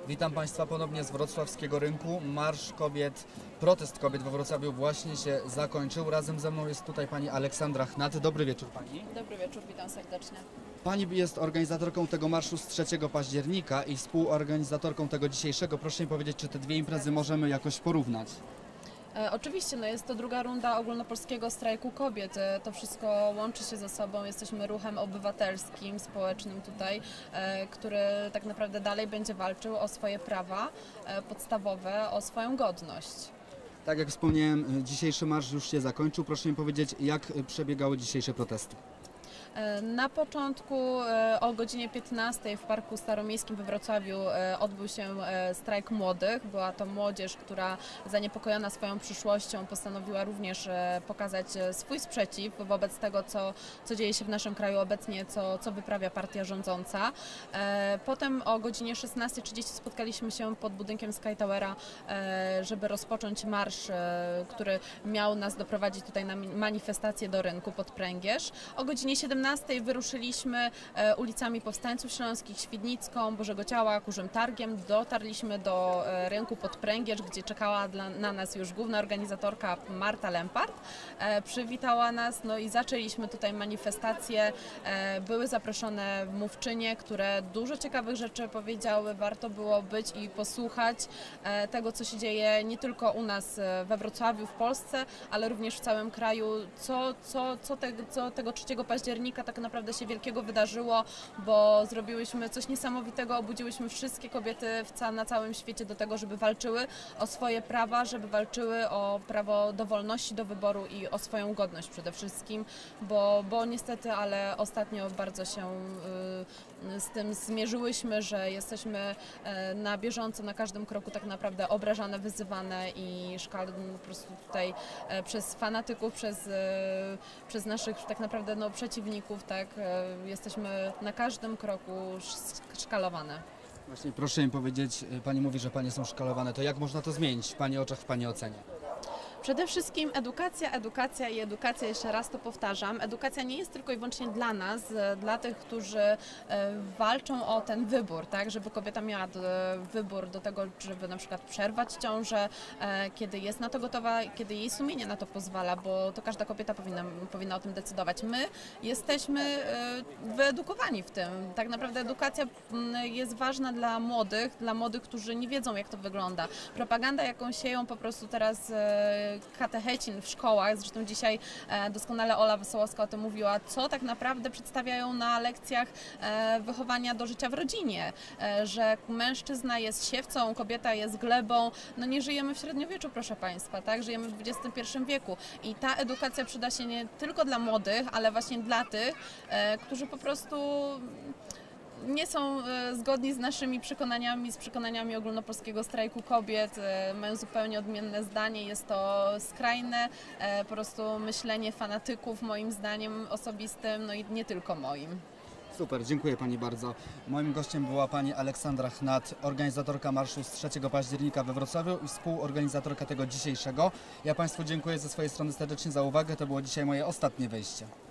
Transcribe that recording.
Witam Państwa ponownie z wrocławskiego rynku. Marsz kobiet, protest kobiet we Wrocławiu właśnie się zakończył. Razem ze mną jest tutaj pani Aleksandra Chnat. Dobry wieczór pani. Dobry wieczór, witam serdecznie. Pani jest organizatorką tego marszu z 3 października i współorganizatorką tego dzisiejszego. Proszę mi powiedzieć, czy te dwie imprezy możemy jakoś porównać? Oczywiście, jest to druga runda ogólnopolskiego strajku kobiet. To wszystko łączy się ze sobą. Jesteśmy ruchem obywatelskim, społecznym tutaj, który tak naprawdę dalej będzie walczył o swoje prawa podstawowe, o swoją godność. Tak jak wspomniałem, dzisiejszy marsz już się zakończył. Proszę mi powiedzieć, jak przebiegały dzisiejsze protesty? Na początku o godzinie 15 w Parku Staromiejskim we Wrocławiu odbył się strajk młodych. Była to młodzież, która zaniepokojona swoją przyszłością postanowiła również pokazać swój sprzeciw wobec tego, co dzieje się w naszym kraju obecnie, co wyprawia partia rządząca. Potem o godzinie 16:30 spotkaliśmy się pod budynkiem Sky Towera, żeby rozpocząć marsz, który miał nas doprowadzić tutaj na manifestację do rynku pod Pręgierz. O godzinie 17 wyruszyliśmy ulicami Powstańców Śląskich, Świdnicką, Bożego Ciała, Kurzym Targiem. Dotarliśmy do rynku pod Pręgierz, gdzie czekała na nas już główna organizatorka Marta Lempart. Przywitała nas, i zaczęliśmy tutaj manifestację. Były zaproszone mówczynie, które dużo ciekawych rzeczy powiedziały. Warto było być i posłuchać tego, co się dzieje nie tylko u nas we Wrocławiu, w Polsce, ale również w całym kraju. Co tego 3 października tak naprawdę się wielkiego wydarzyło, bo zrobiłyśmy coś niesamowitego, obudziłyśmy wszystkie kobiety na całym świecie do tego, żeby walczyły o swoje prawa, żeby walczyły o prawo do wolności, do wyboru i o swoją godność przede wszystkim, bo niestety, ale ostatnio bardzo się z tym zmierzyłyśmy, że jesteśmy na bieżąco, na każdym kroku tak naprawdę obrażane, wyzywane i szkalone po prostu tutaj przez fanatyków, przez naszych tak naprawdę przeciwników, tak, jesteśmy na każdym kroku szkalowane. Właśnie proszę mi powiedzieć, pani mówi, że panie są szkalowane, to jak można to zmienić w pani oczach, w pani ocenie? Przede wszystkim edukacja i edukacja, jeszcze raz to powtarzam. Edukacja nie jest tylko i wyłącznie dla nas, dla tych, którzy walczą o ten wybór, tak, żeby kobieta miała wybór do tego, żeby na przykład przerwać ciążę, kiedy jest na to gotowa, kiedy jej sumienie na to pozwala, bo to każda kobieta powinna o tym decydować. My jesteśmy wyedukowani w tym. Tak naprawdę edukacja jest ważna dla młodych, którzy nie wiedzą, jak to wygląda. Propaganda, jaką sieją po prostu teraz katechecin w szkołach, zresztą dzisiaj doskonale Ola Wesołowska o tym mówiła, co tak naprawdę przedstawiają na lekcjach wychowania do życia w rodzinie, że mężczyzna jest siewcą, kobieta jest glebą, nie żyjemy w średniowieczu, proszę Państwa, tak, żyjemy w XXI wieku i ta edukacja przyda się nie tylko dla młodych, ale właśnie dla tych, którzy po prostu nie są zgodni z naszymi przekonaniami, z przekonaniami ogólnopolskiego strajku kobiet, mają zupełnie odmienne zdanie, jest to skrajne po prostu myślenie fanatyków, moim zdaniem osobistym, i nie tylko moim. Super, dziękuję pani bardzo. Moim gościem była pani Aleksandra Chnat, organizatorka marszu z 3 października we Wrocławiu i współorganizatorka tego dzisiejszego. Ja Państwu dziękuję ze swojej strony serdecznie za uwagę, to było dzisiaj moje ostatnie wejście.